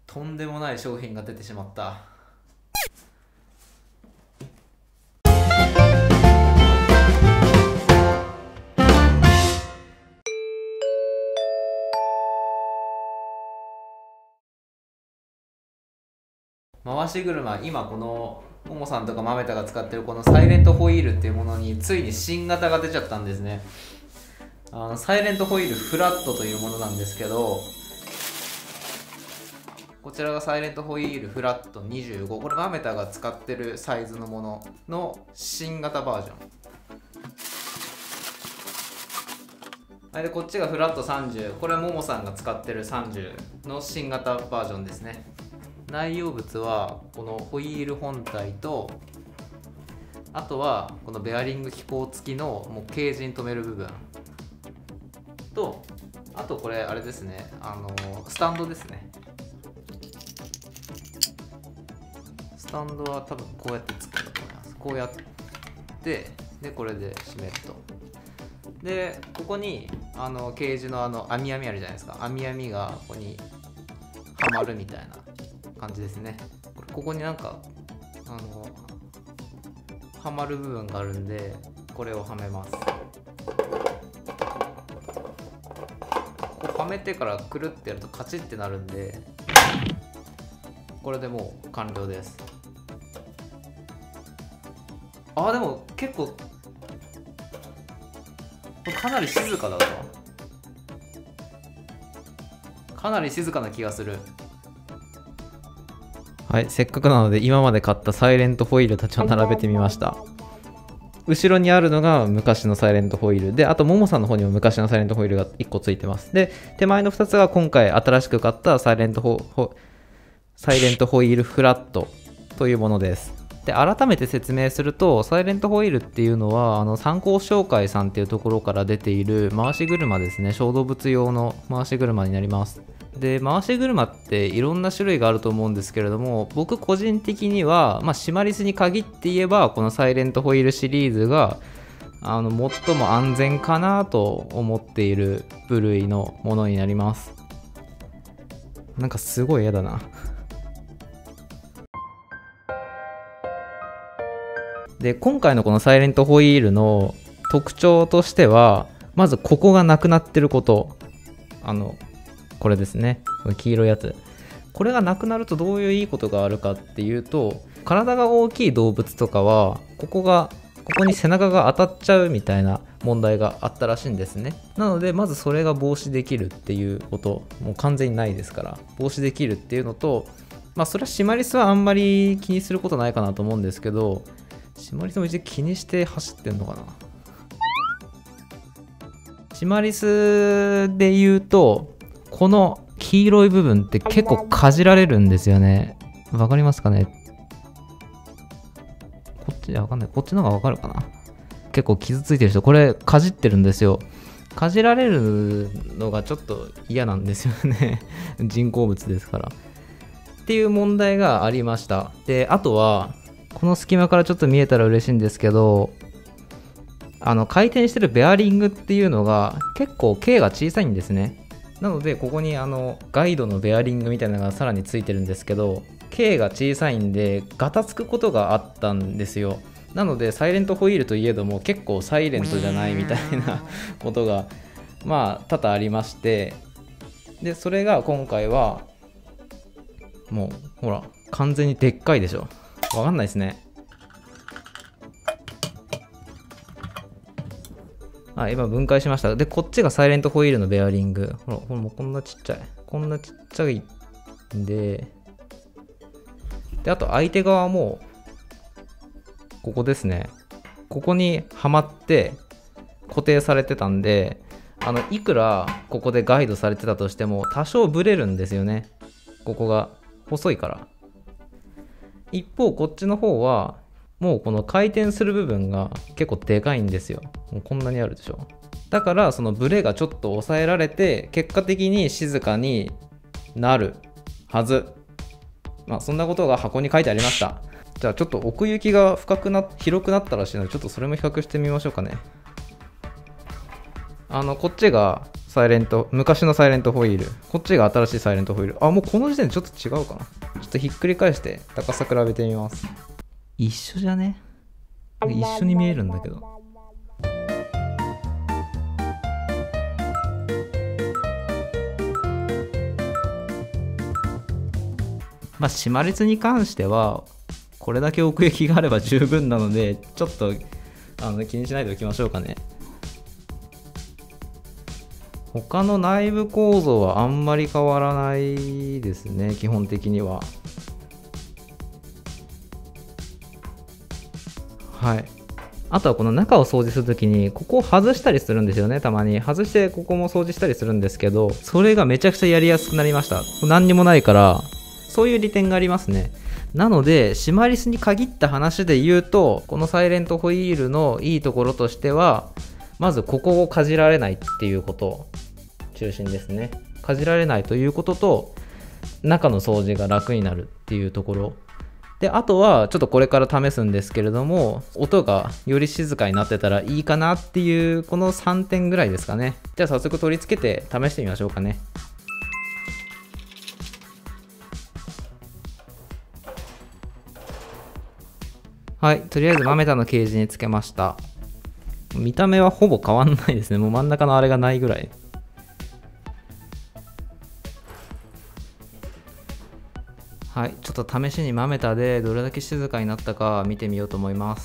とんでもない商品が出てしまった。回し車、今このももさんとかまめたが使ってるこのサイレントホイールっていうものについに新型が出ちゃったんですね。サイレントホイールフラットというものなんですけど、こちらがサイレントホイールフラット25、これマメタが使ってるサイズのものの新型バージョン。はい、でこっちがフラット30、これはももさんが使ってる30の新型バージョンですね。内容物はこのホイール本体と、あとはこのベアリング機構付きのもうケージに留める部分と、あとこれあれですね、スタンドですね。スタンドは多分こうやってつくんだと思います。こうやってでこれで締めると、でここにケージの網あるじゃないですか。網がここにはまるみたいな感じですね。ここになんかはまる部分があるんで、これをはめます。こうはめてからくるってやるとカチッってなるんで、これでもう完了です。でも結構かなり静かだぞ。かなり静かな気がする。はい、せっかくなので今まで買ったサイレントホイールたちを並べてみました。後ろにあるのが昔のサイレントホイールで、あとももさんの方にも昔のサイレントホイールが1個ついてます。で手前の2つが今回新しく買ったサイレントホイールフラットというものです。で改めて説明すると、サイレントホイールっていうのは参考商会さんっていうところから出ている回し車ですね。小動物用の回し車になります。で回し車っていろんな種類があると思うんですけれども、僕個人的には、シマリスに限って言えばこのサイレントホイールシリーズが最も安全かなと思っている部類のものになります。なんかすごい嫌だな。で今回のこのサイレントホイールの特徴としては、まずここがなくなってること。これですね、これ黄色いやつ。これがなくなるとどういういいことがあるかっていうと、体が大きい動物とかはここに背中が当たっちゃうみたいな問題があったらしいんですね。なのでまずそれが防止できるっていうこと、もう完全にないですから防止できるっていうのと、それはシマリスはあんまり気にすることないかなと思うんですけど、シマリスも一応気にして走ってんのかな。シマリスで言うと、この黄色い部分って結構かじられるんですよね。わかりますかね。こっちわかんない。こっちの方がわかるかな。結構傷ついてる人、これかじってるんですよ。かじられるのがちょっと嫌なんですよね。人工物ですから。っていう問題がありました。で、あとは、この隙間からちょっと見えたら嬉しいんですけど、回転してるベアリングっていうのが結構径が小さいんですね。なのでここにガイドのベアリングみたいなのがさらについてるんですけど、径が小さいんでガタつくことがあったんですよ。なのでサイレントホイールといえども結構サイレントじゃないみたいなことが多々ありまして、でそれが今回はもうほら完全にでっかいでしょ。わかんないですね。今分解しました。で、こっちがサイレントホイールのベアリング。ほら、もうこんなちっちゃい。こんなちっちゃいんで、あと相手側も、ここですね。ここにはまって固定されてたんで、いくらここでガイドされてたとしても、多少ブレるんですよね。ここが細いから。一方、こっちの方は、もうこの回転する部分が結構でかいんですよ。もうこんなにあるでしょ。だからそのブレがちょっと抑えられて、結果的に静かになるはず。そんなことが箱に書いてありました。じゃあちょっと奥行きが広くなったらしいので、ちょっとそれも比較してみましょうかね。こっちがサイレント、昔のサイレントホイール。こっちが新しいサイレントホイール。あ、もうこの時点でちょっと違うかな。ちょっとひっくり返して高さ比べてみます。一緒じゃね？一緒に見えるんだけど。まあ、シマリスに関しては、これだけ奥行きがあれば十分なので、ちょっと気にしないでおきましょうかね。他の内部構造はあんまり変わらないですね、基本的には。はい。あとはこの中を掃除するときに、ここを外したりするんですよね、たまに。外して、ここも掃除したりするんですけど、それがめちゃくちゃやりやすくなりました。何にもないから、そういう利点がありますね。なので、シマリスに限った話で言うと、このサイレントホイールのいいところとしては、まずここをかじられないっていうこと中心ですね。かじられないということと、中の掃除が楽になるっていうところで、あとはちょっとこれから試すんですけれども、音がより静かになってたらいいかなっていう、この3点ぐらいですかね。じゃあ早速取り付けて試してみましょうかね。はい、とりあえずマメタのケージにつけました。見た目はほぼ変わんないですね。もう真ん中のあれがないぐらい。はい、ちょっと試しにマメタでどれだけ静かになったか見てみようと思います。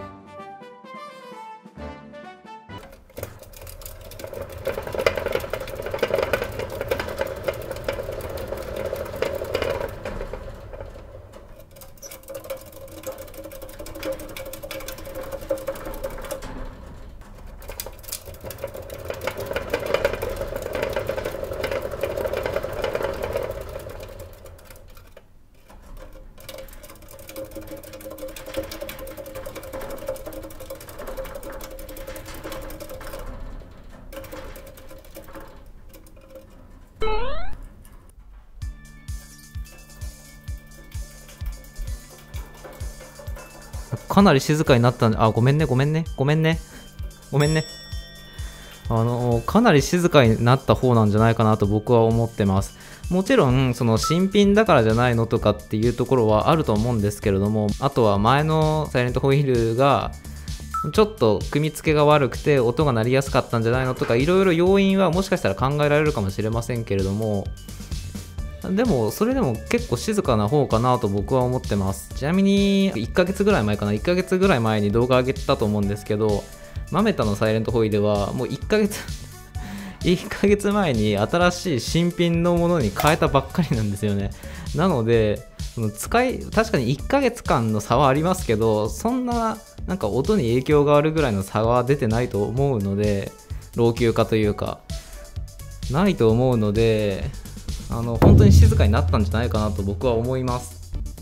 かなり静かになったんで、あ、ごめんね、ごめんね、ごめんね、ごめんね。かなり静かになった方なんじゃないかなと僕は思ってます。もちろん、その新品だからじゃないのとかっていうところはあると思うんですけれども、あとは前のサイレントホイールが、ちょっと組み付けが悪くて音が鳴りやすかったんじゃないのとか、いろいろ要因はもしかしたら考えられるかもしれませんけれども、でもそれでも結構静かな方かなと僕は思ってます。ちなみに1ヶ月ぐらい前かな、1ヶ月ぐらい前に動画上げてたと思うんですけど、マメタのサイレントホイールはもう1ヶ月1ヶ月前に新しい新品のものに変えたばっかりなんですよね。なので確かに1ヶ月間の差はありますけど、そんななんか音に影響があるぐらいの差は出てないと思うので、老朽化というかないと思うので、本当に静かになったんじゃないかなと僕は思います。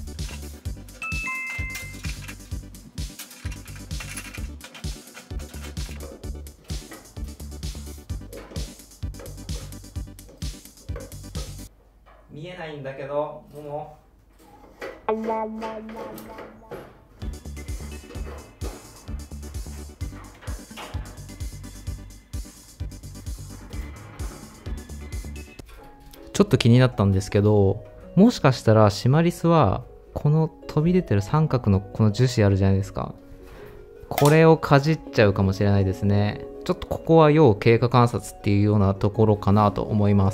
見えないんだけど、もうちょっと気になったんですけど、もしかしたらシマリスはこの飛び出てる三角のこの樹脂あるじゃないですか、これをかじっちゃうかもしれないですね。ちょっとここは要経過観察っていうようなところかなと思います。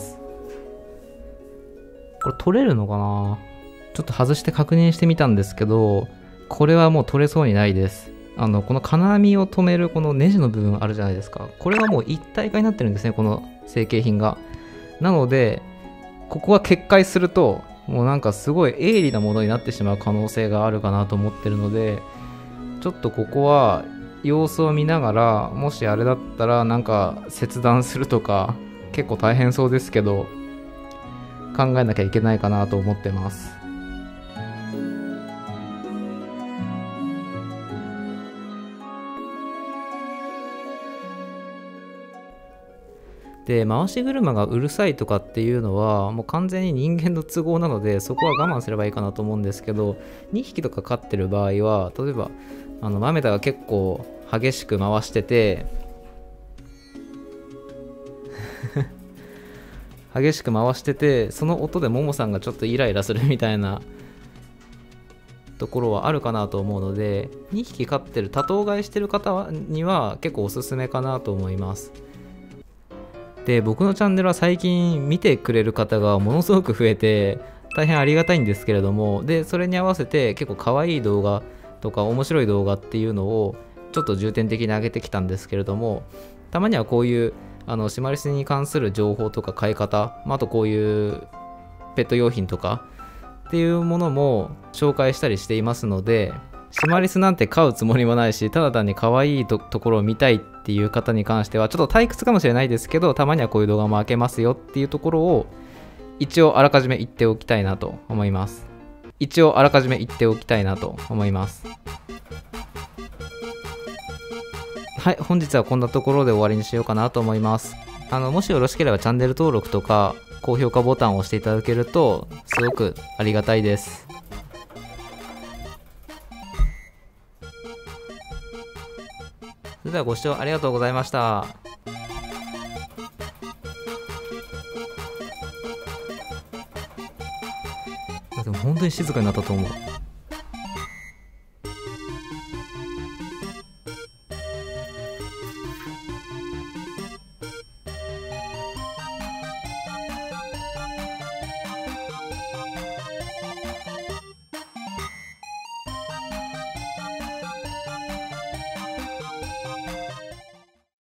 これ取れるのかな？ちょっと外して確認してみたんですけど、これはもう取れそうにないです。この金網を止めるこのネジの部分あるじゃないですか、これがもう一体化になってるんですね、この成形品が。なのでここが決壊するともうなんかすごい鋭利なものになってしまう可能性があるかなと思ってるので、ちょっとここは様子を見ながら、もしあれだったらなんか切断するとか結構大変そうですけど考えなきゃいけないかなと思ってます。で、回し車がうるさいとかっていうのはもう完全に人間の都合なので、そこは我慢すればいいかなと思うんですけど、2匹とか飼ってる場合は、例えばマメタが結構激しく回してて激しく回してて、その音でももさんがちょっとイライラするみたいなところはあるかなと思うので、2匹飼ってる多頭飼いしてる方には結構おすすめかなと思います。で、僕のチャンネルは最近見てくれる方がものすごく増えて大変ありがたいんですけれども、でそれに合わせて結構可愛い動画とか面白い動画っていうのをちょっと重点的に上げてきたんですけれども、たまにはこういうシマリスに関する情報とか飼い方、あとこういうペット用品とかっていうものも紹介したりしていますので、シマリスなんて飼うつもりもないし、ただ単に可愛いところを見たいっていう方に関してはちょっと退屈かもしれないですけど、たまにはこういう動画も開けますよっていうところを一応あらかじめ言っておきたいなと思います。はい、本日はこんなところで終わりにしようかなと思います。もしよろしければチャンネル登録とか高評価ボタンを押していただけるとすごくありがたいです。それではご視聴ありがとうございました。でも本当に静かになったと思う。